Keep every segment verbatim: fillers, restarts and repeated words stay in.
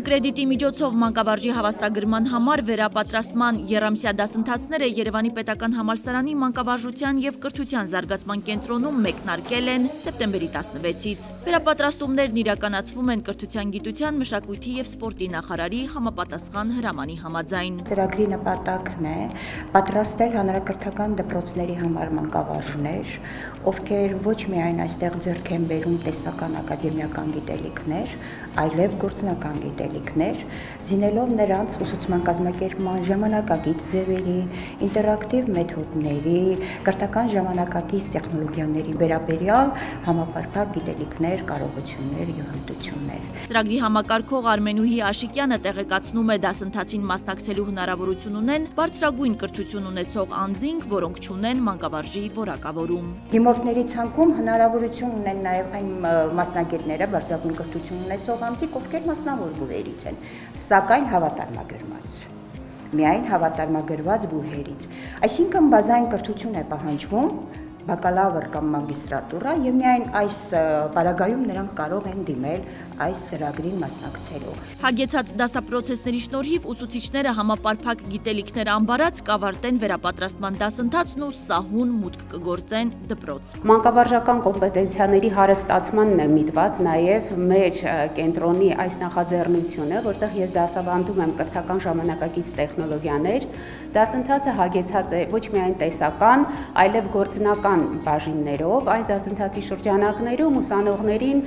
կրեդիտի միջոցով մանկավարժի հավաստագրման համար վերապատրաստման եռամսյա դասընթացները Երևանի պետական համալսարանի մանկավարժության և կրթության զարգացման կենտրոնում մեկնարկել են սեպտեմբերի տասնվեցից։ Վերապատրաստումներն իրականացվում են կրթության, գիտության, մշակույթի և սպորտի նախարարի համապատասխան հրամանի համաձայն։ Ծրագրի նպատակն է պատրաստել հանրակրթական դպրոցների համար մանկավարժներ, ովքեր ոչ միայն այստեղ ձեռք են բերում տեսական ակադեմիական գիտելիքներ, այլև գործնական գիտելիքներ, զինելով նրանց ուսուցման կազմակերպման ժամանակակից ձևերի, ինտերակտիվ մեթոդների, կրթական ժամանակակից տեխնոլոգիաների վերաբերյալ համապարփակ գիտելիքներ, կարողություններ և հմտություններ։ Ծրագրի համակարգող Արմենուհի Աշիկյանը տեղեկացնում է դասընթացին մասնակցելու հնարավորություն ունեն բարձրագույն կրթություն ունեցող անձինք, որոնք չունեն մանկավարժի որակավորում։ Հիմնորդների ցանկում հնարավորություն ունեն նաև այն մասնագետները, բարձրագույն կրթություն ունեցող անձինք, ովքեր մասնավոր բուհերից են, սակայն հավատարմագրված, միայն հավատարմագրված բուհերից։ Այսինքն բազային կրթություն է պահանջվում, բակալավր կամ մագիստրատուրա, և միայն այս պարագայում նրանք կարող են դիմել այս ծրագրին մասնակցելու։ Հագեցած դասապրոցեսների շնորհիվ ուսուցիչները համապարփակ գիտելիքներ ամբարած կավարտեն վերապատրաստման դասընթացն ու սահուն մուտք կգործեն դպրոց։ Մանկավարժական կոմպետենցիաների հարստացմանն է միտված նաև մեր կենտրոնի այս նախաձեռնությունը, որտեղ ես դասավանդում եմ կրթական ժամանակակից տեխնոլոգիաներ։ Դասընթացը հագեցած է ոչ միայն տեսական, այլև գործնական բաժիններով։ Այս դասընթացի շրջանակներում ուսանողներին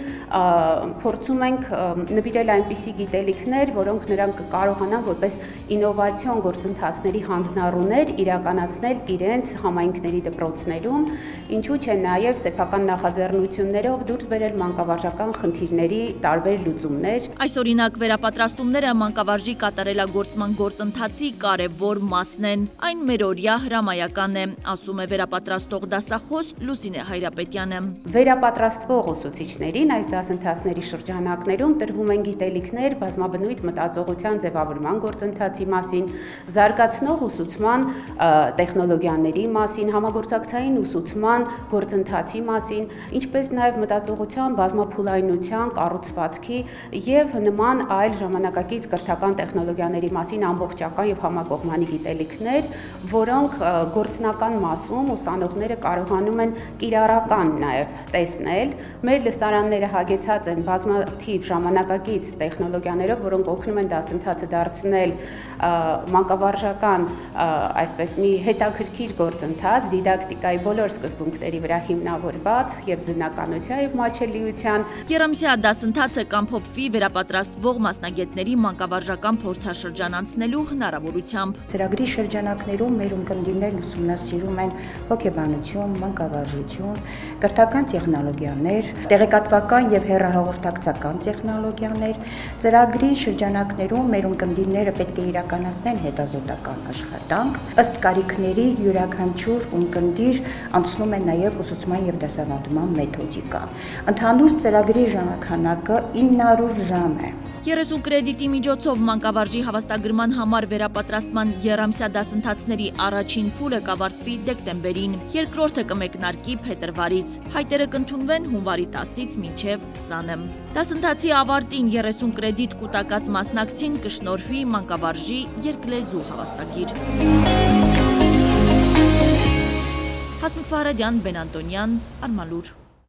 փորձում ենք նվիրել այնպիսի գիտելիքներ, որոնք նրանք կարողանան որպես ինովացիոն գործընթացների հանձնառուներ իրականացնել իրենց համայնքների դպրոցներում, ինչու չէ նաև սեփական նախաձեռնություններով դուրս բերել մանկավարժական խնդիրների տարբեր լուծումներ։ Այս օրինակ վերապատրաստումները մանկավարժի կատարելագործման գործընթացի կարևոր մասն են։ Այն մերօրյա հրամայական է, ասում է վերապատրաստող դասախոս Լուսինե Հայրապետյանը։ Վերապատրաստվող ուսուցիչներին այս դասընթացների շրջանակներում տրվում են գիտելիքներ բազմաբնույթ մտածողության ձևավորման գործընթացի մասին, զարգացնող ուսուցման տեխնոլոգիաների մասին, համագործակցային ուսուցման գործընթացի մասին, ինչպես նաև մտածողության բազմափուլայնության, կառուցվածքի և նման այլ ժամանակակից կրթական տեխնոլոգիաների մասին ամբողջական և համակողմանի գիտելիքներ, որոնք գործնական մասում ուսանողները կարողանում են կիրառական նաև տեսնել։ Մեր լսարանները հագեցած են բազմաթիվ ժամանակակից տեխնոլոգիաներով, որոնք օգնում են դասընթացը դարձնել մանկավարժական այսպես մի հետաքրքիր գործընթաց, դիդակտիկայի բոլոր սկզբունքների վրա հիմնավորված և զննականության և մատչելիության։ Եռամսյա դասընթացը կամփոփվի վերապատրաստվող մասնագետների մանկավարժական փորձաշրջան անցնելու հնարավորությամբ։ Ծրագրի շրջանակներում մեր ունկնդիրներն ուսումնասիրում են հոգեբանություն, մանկավարժություն, կրթական տեխնոլոգիաներ, տեղեկատվական և հեռահաղորդակցական տեխնոլոգիաներ։ Ծրագրի շրջանակներում մեր ունկնդիրները պետք է իրականացնեն հետազոտական աշխատանք։ Ըստ կարիքների յուրաքանչյուր ունկնդիր անցնում է նաև ուսուցման և դասավանդման մեթոդիկա։ Ընդհանուր ծրագրի ժամանականակը ինը հարյուր ժամ է։ երեսուն կրեդիտի միջոցով մանկավարժի հավաստագրման համար վերապատրաստման եռամսյա դասընթացների առաջին փուլը կավարտվի դեկտեմբերին, երկրորդը կմեկնարկի փետրվարից, հայտերը կընդունվեն հունվարի տասից մինչև քսանը։ Դասընթացի ավարտին երեսուն կրեդիտ կուտակած մասնակցին կշնորհվի մանկավարժի երկլեզու հավաստագիր։ Հասմիկ Ֆարադյան, Բեն Անտոնյան, Արմալուր։